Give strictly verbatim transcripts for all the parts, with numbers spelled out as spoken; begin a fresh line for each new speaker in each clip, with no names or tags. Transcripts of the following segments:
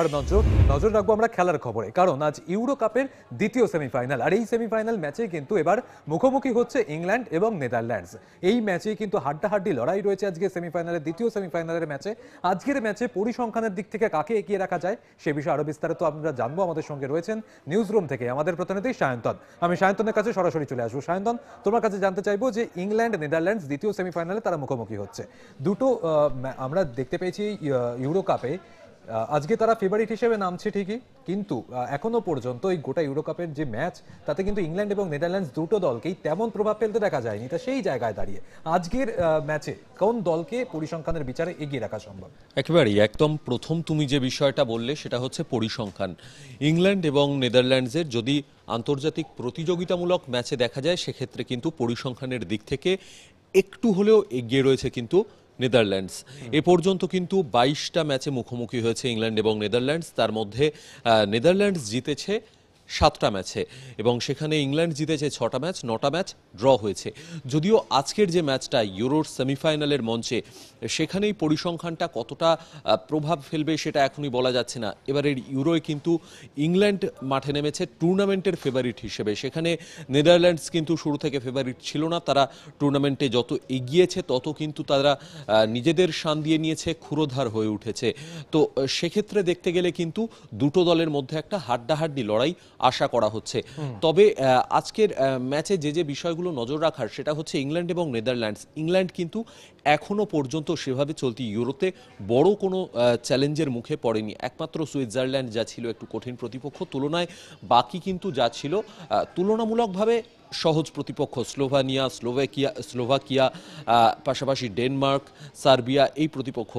নজর নজর রাখবো আমরা খেলার খবরে, কারণ আজ ইউরো কাপের দ্বিতীয় সেমিফাইনাল। আর এই সেমিফাইনাল ম্যাচে কিন্তু এবার মুখোমুখি হচ্ছে ইংল্যান্ড এবং নেদারল্যান্ডস। এই ম্যাচে কিন্তু হাড্ডাহাড্ডি লড়াই রয়েছে আজকে সেমিফাইনালের দ্বিতীয় সেমিফাইনালের ম্যাচে। আজকের ম্যাচে পরিসংখ্যানের দিক থেকে কাকে এগিয়ে রাখা যায় সে বিষয়ে আরো বিস্তারিত আমরা জানবো। আমাদের সঙ্গে রয়েছেন নিউজ রুম থেকে আমাদের প্রতিনিধি সায়ন্তন। আমি সায়ন্তনের কাছে সরাসরি চলে আসবো। সায়ন্তন, তোমার কাছে জানতে চাইবো যে ইংল্যান্ড নেদারল্যান্ডস দ্বিতীয় সেমিফাইনালে তারা মুখোমুখি হচ্ছে। দুটো আমরা দেখতে পেয়েছি ইউরো কাপে আজকে তারা ফেভারিট হিসেবে নামছে ঠিকই, কিন্তু এখনো পর্যন্ত এই গোটা ইউরো কাপের যে ম্যাচ তাতে কিন্তু ইংল্যান্ড এবং নেদারল্যান্ডস দুটো দলকেই তেমন প্রভাব ফেলতে দেখা যায়নি। তা সেই জায়গায় দাঁড়িয়ে আজকের ম্যাচে কোন দলকে পরিসংখ্যানের বিচারে এগিয়ে রাখা সম্ভব?
একেবারেই একদম প্রথম তুমি যে বিষয়টা বললে সেটা হচ্ছে পরিসংখ্যান। ইংল্যান্ড এবং নেদারল্যান্ডসের যদি আন্তর্জাতিক প্রতিযোগিতামূলক ম্যাচে দেখা যায় সেক্ষেত্রে কিন্তু পরিসংখ্যানের দিক থেকে একটু হলেও এগিয়ে রয়েছে কিন্তু নেদারল্যান্ডস। এ পর্যন্ত কিন্তু বাইশটা ম্যাচে মুখোমুখি হয়েছে ইংল্যান্ড এবং নেদারল্যান্ডস। তার মধ্যে নেদারল্যান্ডস জিতেছে সাতটা ম্যাচে এবং সেখানে ইংল্যান্ড জিতেছে ছটা ম্যাচ, নটা ম্যাচ ড্র হয়েছে। যদিও আজকের যে ম্যাচটা ইউরোর সেমিফাইনালের মঞ্চে, সেখানেই পরিসংখ্যানটা কতটা প্রভাব ফেলবে সেটা এখনই বলা যাচ্ছে না। এবারের ইউরোয় কিন্তু ইংল্যান্ড মাঠে নেমেছে টুর্নামেন্টের ফেভারিট হিসেবে। সেখানে নেদারল্যান্ডস কিন্তু শুরু থেকে ফেভারিট ছিল না। তারা টুর্নামেন্টে যত এগিয়েছে তত কিন্তু তারা নিজেদের শান দিয়ে নিয়েছে, ক্ষুরোধার হয়ে উঠেছে। তো সেক্ষেত্রে দেখতে গেলে কিন্তু দুটো দলের মধ্যে একটা হাড্ডাহাড্ডি লড়াই আশা করা হচ্ছে। তবে আজকের ম্যাচে যে যে বিষয়গুলো নজর রাখার সেটা হচ্ছে ইংল্যান্ড এবং নেদারল্যান্ডস। ইংল্যান্ড কিন্তু এখনো পর্যন্ত সেভাবে চলতি ইউরোতে বড় কোনো চ্যালেঞ্জের মুখে পড়েনি। একমাত্র সুইজারল্যান্ড যা ছিল একটু কঠিন প্রতিপক্ষ, তুলনায় বাকি কিন্তু যা ছিল তুলনামূলকভাবে সহজ প্রতিপক্ষ। স্লোভানিয়া, স্লোভাকিয়া স্লোভাকিয়া পাশাপাশি ডেনমার্ক, সার্বিয়া এই প্রতিপক্ষ,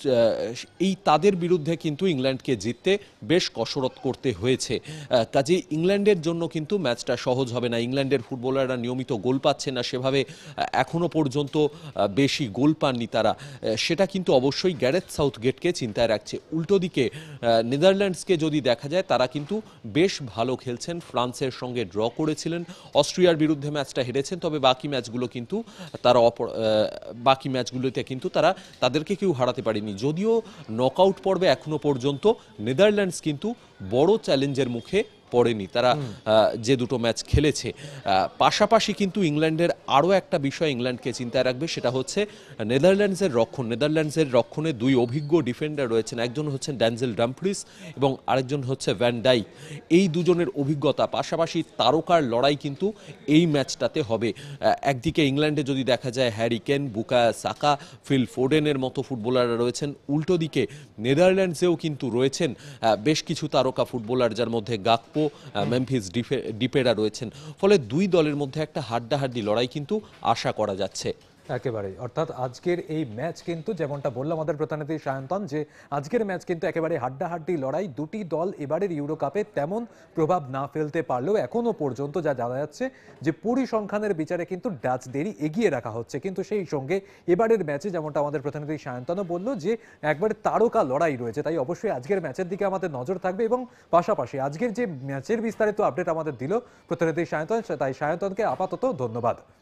এই তাদের বিরুদ্ধে কিন্তু ইংল্যান্ডকে জিততে বেশ কসরত করতে হয়েছে। কাজে ইংল্যান্ডের জন্য কিন্তু ম্যাচটা সহজ হবে না। ইংল্যান্ডের ফুটবলাররা নিয়মিত গোল পাচ্ছে না, সেভাবে এখনো পর্যন্ত বেশি গোল পাননি তারা। সেটা কিন্তু অবশ্যই গ্যারেথ সাউথগেটকে চিন্তায় রাখছে। উল্টো দিকে নেদারল্যান্ডসকে যদি দেখা যায়, তারা কিন্তু বেশ ভালো খেলছেন। ফ্রান্সের সঙ্গে ড্র করেছিলেন, অস্ট্রিয়ার বিরুদ্ধে ম্যাচটা হেরেছেন, তবে বাকি ম্যাচগুলো কিন্তু তারা বাকি ম্যাচগুলোতে কিন্তু তারা তাদেরকে কেউ হারাতে পারেনি। যদিও নকআউট পর্বে এখনো পর্যন্ত নেদারল্যান্ডস কিন্তু বড় চ্যালেঞ্জের মুখে পড়েনি তারা যে দুটো ম্যাচ খেলেছে। পাশাপাশি কিন্তু ইংল্যান্ডের আরও একটা বিষয় ইংল্যান্ডকে চিন্তায় রাখবে, সেটা হচ্ছে নেদারল্যান্ডসের রক্ষণ। নেদারল্যান্ডসের রক্ষণে দুই অভিজ্ঞ ডিফেন্ডার রয়েছেন, একজন হচ্ছেন ড্যানজেল ডামফ্রিস এবং আরেকজন হচ্ছে ভ্যান ডাইক। এই দুজনের অভিজ্ঞতা পাশাপাশি তারকার লড়াই কিন্তু এই ম্যাচটাতে হবে। একদিকে ইংল্যান্ডে যদি দেখা যায় Harry Kane, Bukayo Saka, feel ফোডেনের মতো ফুটবলাররা রয়েছেন, উল্টো দিকে নেদারল্যান্ডসেও কিন্তু রয়েছেন বেশ কিছু তারকা ফুটবলার, যার মধ্যে গাকপো, মেমফিস ডিপেরা রয়েছেন। ফলে দুই দলের মধ্যে একটা হাড্ডাহাড্ডি লড়াই কিন্তু আশা করা যাচ্ছে।
একেবারে, অর্থাৎ আজকের এই ম্যাচ কিন্তু যেমনটা বললাম আমাদের প্রতিনিধি সায়ন্তন, যে আজকের ম্যাচ কিন্তু একেবারে হাড্ডাহাড্ডি লড়াই। দুটি দল এবারের ইউরো কাপে তেমন প্রভাব না ফেলতে পারলেও এখনো পর্যন্ত যা জানা যাচ্ছে যে পরিসংখ্যানের বিচারে কিন্তু ডাচদেরই এগিয়ে রাখা হচ্ছে। কিন্তু সেই সঙ্গে এবারের ম্যাচে যেমনটা আমাদের প্রতিনিধি সায়ন্তনও বলল যে একবারে তারকা লড়াই রয়েছে। তাই অবশ্যই আজকের ম্যাচের দিকে আমাদের নজর থাকবে এবং পাশাপাশি আজকের যে ম্যাচের বিস্তারিত আপডেট আমাদের দিল প্রতিনিধি সায়ন্তন, তাই সায়ন্তনকে আপাতত ধন্যবাদ।